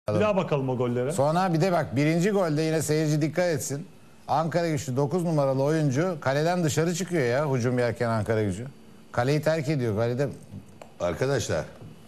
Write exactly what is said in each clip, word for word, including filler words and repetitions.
Bir daha bakalım o gollere. Sonra bir de bak birinci golde yine seyirci dikkat etsin. Ankara Gücü dokuz numaralı oyuncu kaleden dışarı çıkıyor ya hücum yerken Ankara Gücü. Kaleyi terk ediyor. Kalede... Arkadaşlar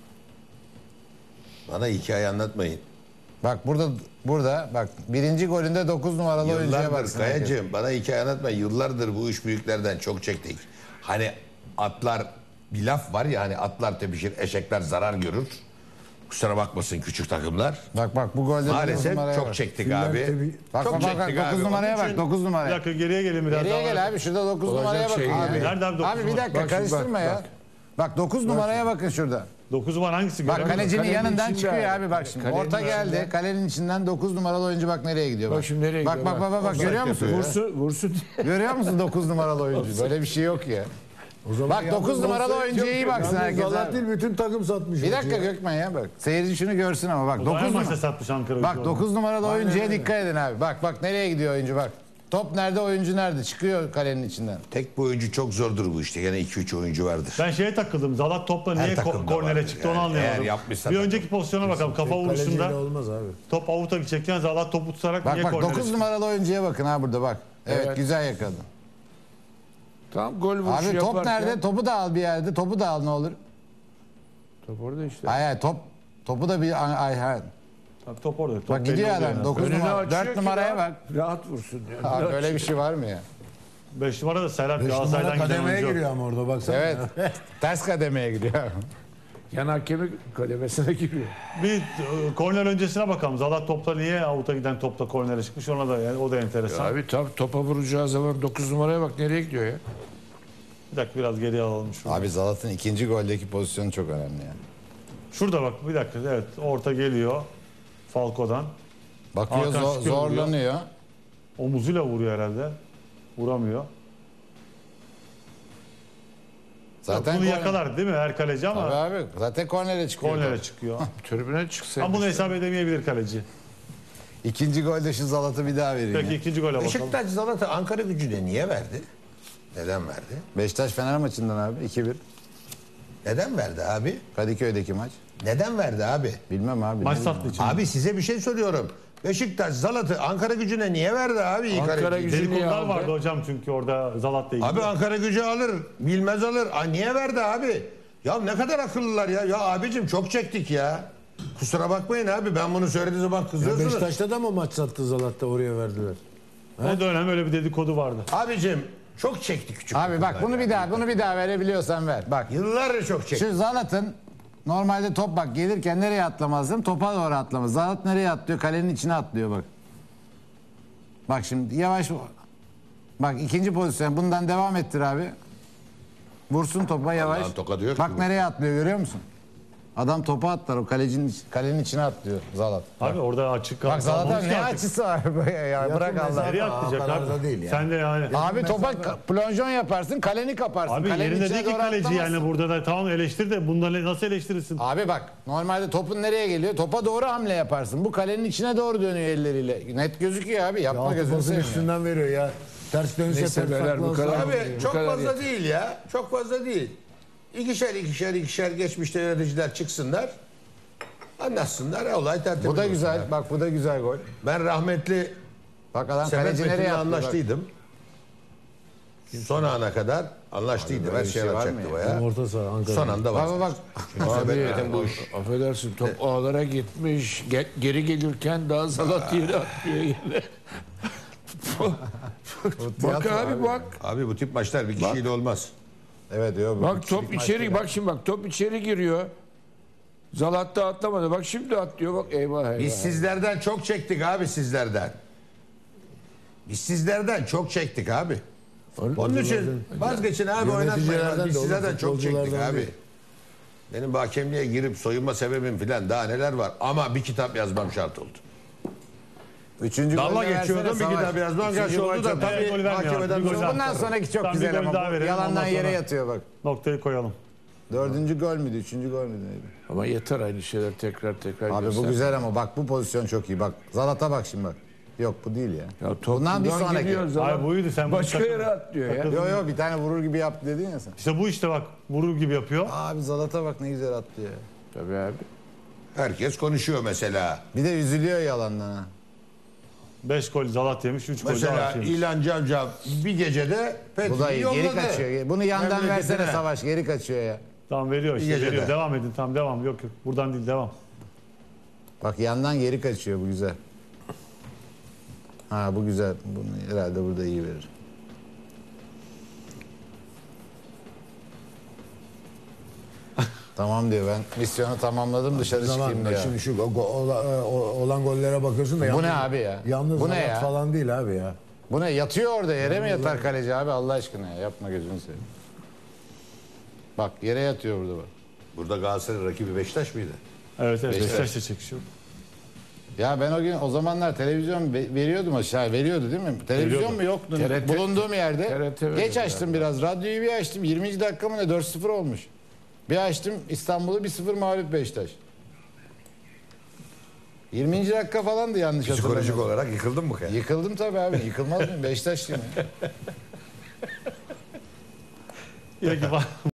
bana hikaye anlatmayın. Bak burada burada bak birinci golünde dokuz numaralı oyuncuya Yıllardır baksın. Kayacığım bana hikaye anlatmayın. Yıllardır bu üç büyüklerden çok çektik. Hani atlar bir laf var ya hani atlar tepişir eşekler zarar görür. Kusura bakmasın küçük takımlar. Bak bak bu golde Maalesef çok bak. çektik Filler abi. tabii- Bak çok bak bak çektik abi. dokuz numaraya Onun bak için- dokuz Bir numaraya. dakika geriye gelin biraz Geriye daha. gel abi şurada dokuz Olacak numaraya bak şey abi. değil. Nerede abi dokuz Abi bir numara? dakika Bak şimdi, karıştırma bak, ya. bak. Bak dokuz numaraya bakın şurada. dokuz numara hangisi? Bak Göremiyorum. kalecinin Kalenin yanından içinde çıkıyor abi. abi bak şimdi. Kalenin Orta geldi. içinden. Kalenin içinden dokuz numaralı oyuncu bak nereye gidiyor bak. Bak şimdi nereye bak, gidiyor, bak bak. bak bak Offside görüyor musun? yapıyor. Vursun. Vursun, vursun. Görüyor musun dokuz numaralı oyuncu? Böyle bir şey yok ya. O zaman Bak yalnız dokuz numaralı offside oyuncuya iyi yok. baksın Yalnız herkes Zalat abi. değil bütün takım satmış. Bir dakika ortaya. Gökmen ya bak. Seyirci şunu görsün ama bak O zaman dokuz maçta numara. satmış Ankara. Bak Gücü dokuz numaralı Aynen oyuncuya öyle. dikkat edin abi. Bak bak nereye gidiyor oyuncu bak. Top nerede oyuncu nerede? Çıkıyor kalenin içinden. Tek bir oyuncu çok zordur bu işte. Gene iki üç oyuncu vardır. Ben şeye takıldım. Zalat topla niye takımda ko- kornere vardır çıktı yani. onu anlayamadım. Eğer yapmışsa Bir takım. önceki pozisyona bakalım. Kafa Tek vuruşunda kaleciyle olmaz abi. top avuta gidecekken Zalat topu tutarak Bak niye bak kornere dokuz çıktı? numaralı oyuncuya bakın ha burada bak. Evet, Evet. güzel yakaladı. Tam gol vuruşu Abi top yaparken- nerede? Topu da al bir yerde. Topu da al ne olur. Top orada işte. Hayır hayır top. Topu da bir ay hayır. Bak, top orada. Top Bak belli gidiyor oluyor adam. yani. dokuz Önünü numara. açıyor dört ki numaraya rahat- bak. Rahat vursun yani. Abi böyle bir şey var mı ya? beş numara da Serhat Beş numara Galatasaray'dan giden kademeye oyuncu. giriyor ama orada baksana. Evet. Ters kademeye gidiyor. Yan hakemi kademesine giriyor. Bir e, korner öncesine bakalım. Zalat topla niye avuta giden topla kornere çıkmış ona da yani o da enteresan. Abi tam topa vuracağı zaman dokuz numaraya bak nereye gidiyor ya. Bir dakika biraz geriye alalım şunu. Abi Zalat'ın ikinci goldeki pozisyonu çok önemli ya. Şurada bak bir dakika evet orta geliyor Falco'dan. Bakıyor Hakan zor- çıkıyor, vuruyor. zorlanıyor. Omuzuyla vuruyor herhalde. Vuramıyor. Zaten Bunu korner- yakalar değil mi her kaleci ama Abi abi zaten kornere çıkıyor. kornere çıkıyor. Tribüne çıksaydı. Ama bunu hesap edemeyebilir kaleci. İkinci golde şu Zalat'ı bir daha vereyim. Peki ya. ikinci gole bakalım. Beşiktaş Zalat'ı Ankara Gücü'ne niye verdi? Neden verdi? Beşiktaş Fener maçından abi iki bir. Neden verdi abi? Kadıköy'deki maç. Neden verdi abi? Bilmem abi. Maç ne sattığı bileyim. için. Abi size bir şey soruyorum. Beşiktaş Zalat'ı Ankara Gücü'ne niye verdi abi? İlk Ankara arayı- Gücü- Dedikodular Niye aldı? vardı hocam çünkü orada Zalat'la ilgili. Abi Ankara Gücü alır, bilmez alır. Aa, niye verdi abi? Ya ne kadar akıllılar ya. Ya abicim çok çektik ya. Kusura bakmayın abi ben bunu söylediği zaman Ya kızıyorsunuz. Beşiktaş'ta da mı maç sattı Zalat'ta oraya verdiler? O dönem öyle bir dedikodu vardı. Abicim çok çektik küçük. Abi bak takımlar bunu ya. bir daha bunu bir daha verebiliyorsan ver. Bak Yıllarca çok çektik. şu Zalat'ın normalde top bak gelirken nereye atlamazdım? Topa doğru atlamaz. Zalat nereye atlıyor? Kalenin içine atlıyor bak. Bak şimdi yavaş. Bak ikinci pozisyon. Bundan devam ettir abi. Vursun topa yavaş. Allah'ın tokadı yok Bak ki bu. nereye atlıyor görüyor musun? Adam topa atlar o kalecinin iç- kalenin içine atlıyor Zalat. Abi orada açık Bak Zalat'ın kalmamış ki ne artık. açısı var ya, ya bırak mesafe- Allah. Nereye Aa, atlayacak o kadar da abi? değil yani. Sen de yani. Abi topa ka- plonjon yaparsın, kaleni kaparsın. Abi Kalenin yerinde içine değil ki doğru kaleci atlamazsın. yani burada da tamam eleştir de bunda nasıl eleştirirsin? Abi bak normalde topun nereye geliyor? Topa doğru hamle yaparsın. Bu kalenin içine doğru dönüyor elleriyle. Net gözüküyor abi. Yapma Altı gözünü pasın seveyim. üstünden veriyor ya. Ters dönse Neyse ters beyler, bu saklansa. kadar. Abi Bu çok kadar fazla yeter. değil ya. Çok fazla değil. İkişer ikişer ikişer geçmişte yöneticiler çıksınlar. Anlatsınlar. Olay tertemiz Bu da olsun güzel. ya. Bak bu da güzel gol. Ben rahmetli Bak adam Semet kaleci nereye Metin'le attı? Bak. anlaştıydım. Son ana kadar anlaştıydım. böyle Her bir şey şey var mı anlaşacaktı ya? o ya. Orta saha Ankara. Son anda Bak var. bak bak. Abi Metin bu iş. affedersin top ağlara gitmiş. Ge- geri gelirken daha Zalat yeri atmıyor yine. Bak abi bak. Abi bu tip maçlar bir kişiyle olmaz. Evet diyor. bu Bak küçük top maç içeri değil. bak şimdi bak top içeri giriyor. Zalat da atlamadı. Bak şimdi atlıyor bak eyvah eyvah. Biz sizlerden çok çektik abi sizlerden. Biz sizlerden çok çektik abi. Onun için vazgeçin abi oynatmayın. Yöneticilerden Biz de oğlum, sizlerden çok çektik futbolculardan abi. değil. Benim bu hakemliğe girip soyunma sebebim filan daha neler var. Ama bir kitap yazmam şart oldu. Üçüncü Dalla golü geçiyordum versene bir Savaş. kitap yazmam Üçüncü karşı gol oldu da çok- Evet, tabii golü vermiyor mahkemeden artık, bir gol sonra. daha. Bundan sonraki çok Tamam, bir güzel gol ama daha bu verelim, yalandan ondan yere sonra- yatıyor bak. Noktayı koyalım. Dördüncü gol müydü? Üçüncü gol müydü? Neydi? Ama yeter aynı şeyler tekrar tekrar. Abi bu göster. güzel ama bak bu pozisyon çok iyi. Bak Zalat'a bak şimdi bak. Yok bu değil ya. Ya top Bundan bir buradan sonraki. gidiyor, Zalat Ay buydu sen bunu başka takıl- yere atlıyor ya. Yo yo bir tane vurur gibi yaptı dedin ya sen. İşte bu işte bak vurur gibi yapıyor. Abi Zalat'a bak ne güzel attı ya. Tabii abi. Herkes konuşuyor mesela. Bir de üzülüyor yalandan ha. beş gol Zalat yemiş, üç gol Mesela Zalat yemiş. İlhan Cavcav bir gecede Bu da Petri'yi iyi. yolladı. Geri kaçıyor. Bunu yandan Memleketine. versene Savaş. Geri kaçıyor ya. Tamam veriyor işte, gecede. veriyor. Devam edin, tamam devam. Yok yok, buradan değil, devam. Bak yandan geri kaçıyor, bu güzel. Ha bu güzel. Bunu herhalde burada iyi verir. Tamam diyor, ben misyonu tamamladım, dışarı Zaman çıkayım bak diyor. şimdi şu go- go- ola- e, o- olan gollere bakıyorsun da Bu yalnız, ne abi ya? Yalnız Bu ne Zalat ya? falan değil abi ya. Bu ne, yatıyor orada, yere mi yatar kaleci abi, Allah aşkına ya, yapma gözünü seveyim. Bak yere yatıyor burada bak. Burada Galatasaray rakibi Beşiktaş mıydı? Evet evet, Beşiktaş. Beşiktaş'ta çekişiyor. Ya ben o gün, o zamanlar televizyon ve- veriyordum aşağı, veriyordu değil mi? Televizyon Veriyordu. mu yoktu? T R T Bulunduğum yerde. T R T Geç veriyordu açtım biraz, radyoyu bir açtım, yirminci dakika mı ne, dört sıfır olmuş. Bir açtım, İstanbul'u bir sıfır mağlup Beşiktaş. yirminci dakika falandı yanlış Psikolojik hatırlamıyorum. olarak yıkıldın mı? Yani? Yıkıldım tabii abi, yıkılmaz mıyım? Beşiktaşlıyım ya. Peki,